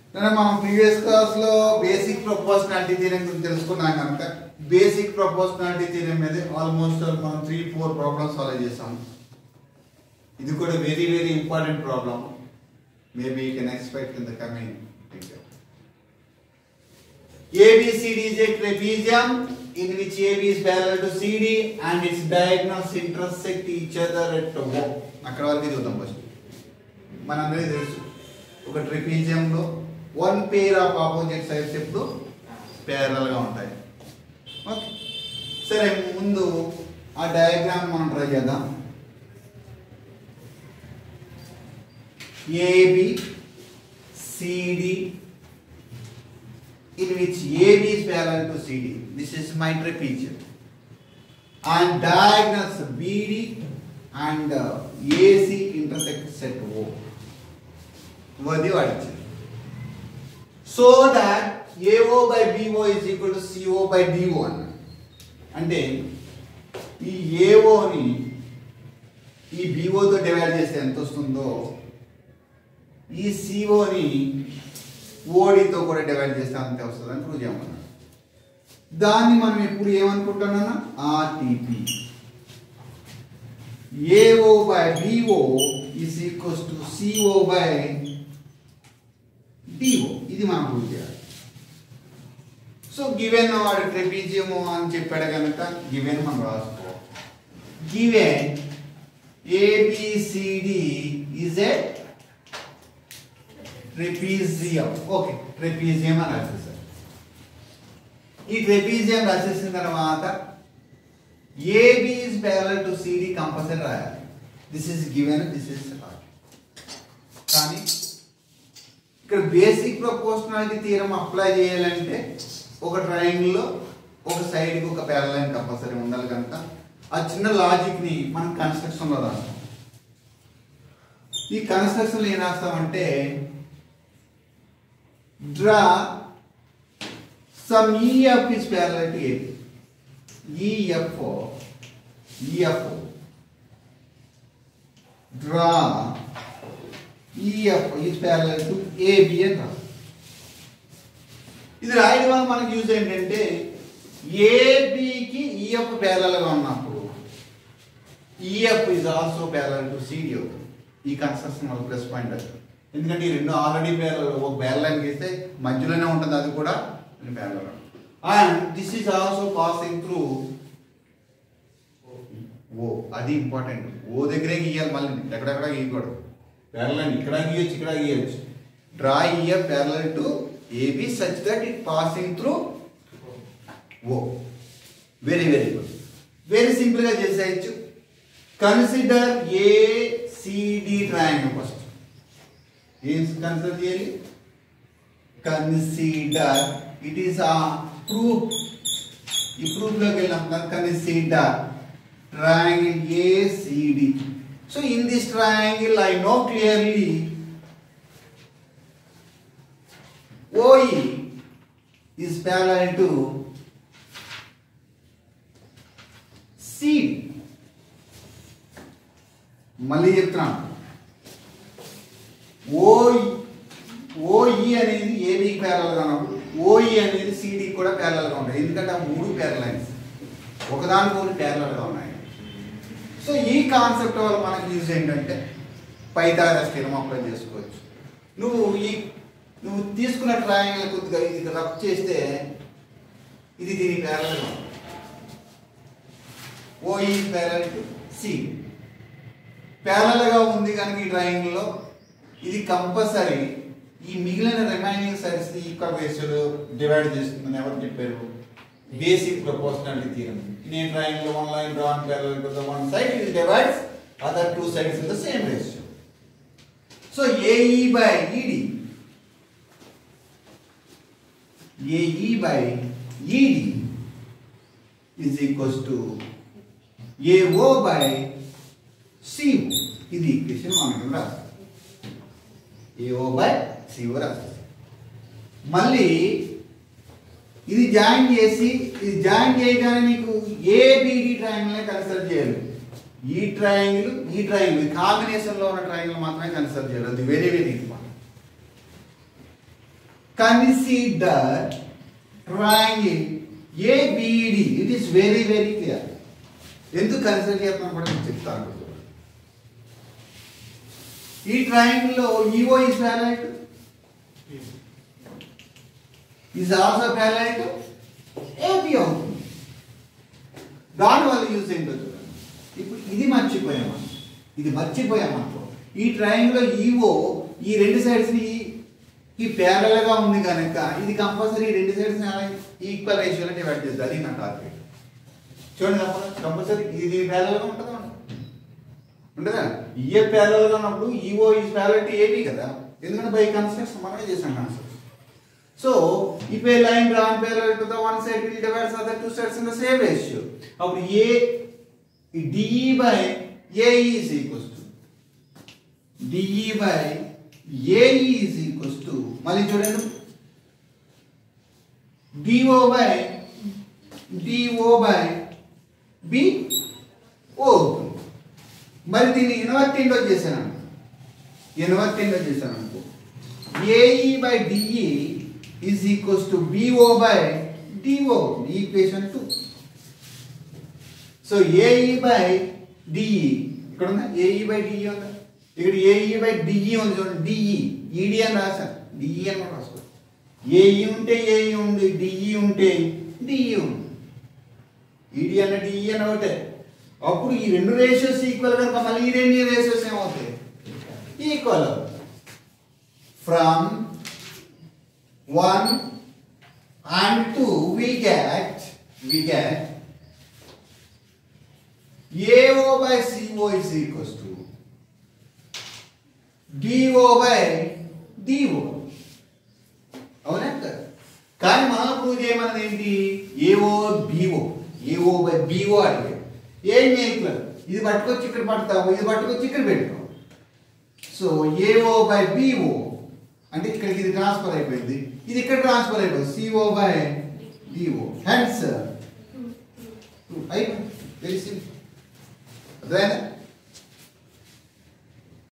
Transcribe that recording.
మనం previous class లో basic proportionality theorem గురించి తెలుసుకున్నాం కనుక బేసిక్ ప్రపోర్షనాలిటీ థియరం మీద ఆల్మోస్ట్ మనం 3-4 ప్రాబ్లమ్స్ సాల్వ్ చేసాం. ఇది కూడా very very important problem. Maybe you can expect in the coming lecture. ABCD is a trapezium in which AB is parallel to CD and its diagonals intersect each other at O. అక్కడ వరకు చూద్దాం. First మనందరికీ తెలుసు ఒక trapezium లో one pair of opposite sides ఎప్పుడు parallel గా ఉంటాయి. ఓకే, సరే ముందు ఆ డయాగ్రామ్ మనం ట్రై చేద్దాం. AB CD in which AB is parallel to CD. This is my trapezium. And diagonals BD and AC intersect at O. So that AO by BO is equal to CO by DO. అంటే ఈ AO ని ఈ BO తో divide చేస్తే ఎంత వస్తుందో ఈ CO ని OD తో కూడా డివైడ్ చేస్తే అంతే వస్తుంది అని ప్రూవ్ చేయమన్నాడు. దాన్ని మనం ఎప్పుడు ఏమనుకుంటున్నా RTP. AO by BO is equals to CO by DO. ఇది మనం ప్రూవ్ చేయాలి. సో గివెన్ వాడు ట్రెపీజియం అని చెప్పాడు కనుక గివెన్ మనం రాసుకోవాలి. Given ABCD is a trapezium. Okay, trapezium అని రాసేసారు. ఈ ట్రెపీజియం రాసేసిన తర్వాత AB is parallel to CD compulsory రాయాలి. This is given, this is కానీ ఇక్కడ బేసిక్ ప్రపోర్షనాలిటీ థియరం అప్లై చేయాలంటే ఒక ట్రయాంగిల్ లో ఒక సైడ్ కి ఒక ప్యారలల్ లైన్ కంపల్సరీ ఉండాలి కనుక ఆ చిన్న లాజిక్ ని మనం కన్స్ట్రక్షన్ లో రాస్తాం. ఈ కన్స్ట్రక్షన్ లో ఏం రాస్తామంటే draw some EF is parallel to AB. EF draw EF is parallel to AB అని రాస్తాం. ఇది రాయడం వల్ల మనకి యూజ్ ఏంటంటే AB కి EF ప్యారలల్ గా ఉన్నప్పుడు EF is also parallel to CD అవుతుంది. ఈ కన్స్ట్రక్షన్ వల్ల ప్లస్ పాయింట్ అవుతుంది. ఎందుకంటే ఈ రెండు ఆల్రెడీ ప్యారలల్, ఒక ప్యారలల్ లైన్ గీస్తే మధ్యలోనే ఉంటుంది, అది కూడా parallel. And this is also passing through O. అది ఇంపార్టెంట్. ఓ దగ్గరే గీయాలి, మళ్ళీ ఎక్కడెక్కడ గీయకూడదు. ప్యారలల్ లైన్ ఇక్కడ గీయొచ్చు, ఇక్కడ గీయొచ్చు. Draw EF parallel to AB such that it passing through O. Very very good. Very simple గా చేసేయచ్చు. Consider ACD triangle first. ఏం కన్సిడర్ చేయాలి? Consider, it is a proof. ఈ ప్రూఫ్ లోకి వెళ్ళాం. Consider triangle ACD. So in this triangle I know clearly OE is parallel to CD. మళ్ళీ చెప్తున్నాను, OE అనేది AB కి ప్యారలల్ గా ఉన్నప్పుడు OE అనేది CD కూడా ప్యారలల్ గా ఉంటాయి. ఎందుకంటే ఆ మూడు ప్యారలల్ లైన్స్ ఒకదానికి ఒకటి ప్యారలల్ గా ఉన్నాయి. సో ఈ కాన్సెప్ట్ వల్ల మనకి యూజ్ ఏంటంటే పైథాగరస్ థియరం అప్లై చేసుకోవచ్చు. నువ్వు తీసుకున్న ట్రయాంగిల్ కొద్దిగా ఇది రబ్ చేస్తే ఇది దీని ప్యారలల్ గా OE parallel to CD parallel గా ఉంది కనుక ఈ ట్రయాంగిల్ లో ఇది కంపల్సరీ ఈ మిగిలిన రిమైనింగ్ సైడ్స్ ని ఈక్వల్ రేషియోలో డివైడ్ చేస్తుందని ఎవరు చెప్పారు? Basic proportionality theorem. In a triangle, one line drawn parallel to the one side, it divides other two sides in the same ratio. So AE by ED is equals to AO by CO. ఇది equation మనం రాస్తాం. AO by CO రాస్తాం. మళ్ళీ ఇది join చేసి, ఇది join చేయగానే నీకు ABD ట్రయాంగిల్ కన్సిడర్ చేయాలి. ఈ ట్రయాంగిల్ కాంబినేషన్ లో ఉన్న ట్రయాంగిల్ మాత్రమే కన్సిడర్ చేయాలి. అది very very important. consider triangle ABD. It is very very clear. ఎందుకు కన్సిడర్ చేస్తున్నాను కూడా నేను చెప్తాను. ఈ ట్రయాంగిల్ లో EO is parallel to is also parallel to AB అవుతుంది. దానివల్ల యూజ్ ఏంటో చూడండి. ఇప్పుడు ఇది మర్చిపోయామనుకో. ఈ ట్రయాంగిల్ లో EO ఈ రెండు సైడ్స్ ని ఈ ప్యారలల్ గా ఉంది కనుక ఇది కంపల్సరీ రెండు సైడ్స్ ఈక్వల్ రేషియోలో డివైడ్ చేస్తుంది. అది నా టార్గెట్. చూడండి కంపల్సరీ ఇది ప్యారలల్ గా ఉంటుందా ఉంటుందా? ఏ ప్యారలల్ గా ఉన్నప్పుడు EO is parallel to AB కదా. ఎందుకంటే బై కన్స్ట్రక్షన్ మనమే చేసాం construction. So if a line drawn parallel to the one side will divide other two sides in the same ratio. అప్పుడు DE by AE is equals to DE by AE is equals to మళ్ళీ చూడండి DO by BO. మరి దీన్ని inverting లో చేశాను అనుకో. AE by DE is equals to BO by DO. Equation 2. So AE by DE ఇక్కడ ఉందా? AE by DE ఉందా? ఇక్కడ AE by DE ఉంది చూడండి. DE ED అని రాశాను. DE అని కూడా రాసుకో. AE ఉంటే AE ఉంది, DE ఉంటే DE ఉంది. ED అన్న DE అన్న ఒకటే. అప్పుడు ఈ రెండు రేషియోస్ ఈక్వల్ కనుక మళ్ళీ ఈ రెండు రేషియోస్ ఏమవుతాయి? ఈక్వల్ అవుతాయి. From 1 and 2 we get AO by CO is equals to DO by DO. అవునా? కానీ మనం ప్రూవ్ చేయమన్నది ఏంటి? AO by BO అడిగాడు. ఏం చేయట్లేదు. ఇది పట్టుకొచ్చి ఇక్కడ పడతావు, ఇది పట్టుకొచ్చి ఇక్కడ పెడతావు. సో AO by BO అంటే ఇక్కడికి ఇది ట్రాన్స్ఫర్ అయిపోయింది, ఇది ఇక్కడ ట్రాన్స్ఫర్ అయిపోయింది. CO by DO. హెన్స్ అయిపోయింది. తెలిసింది అర్థమైందా?